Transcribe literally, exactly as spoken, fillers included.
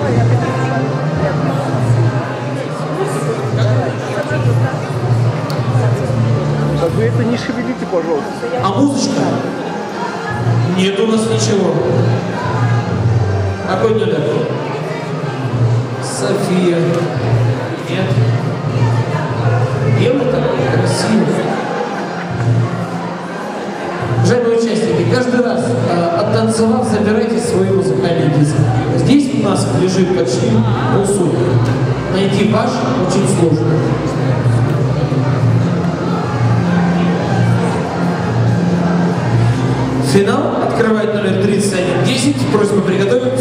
Так вы это не шевелите, пожалуйста. А музычка? Нет у нас ничего. Какой номер? София. Нет. Белый такой, красивый. Уважаемые участники, каждый раз, э, оттанцевав, забирайте свой музыкальный диск. Здесь у нас лежит почти полсотни. Найти ваш очень сложно. Финал открывает номер тридцать один десять. Просьба приготовить.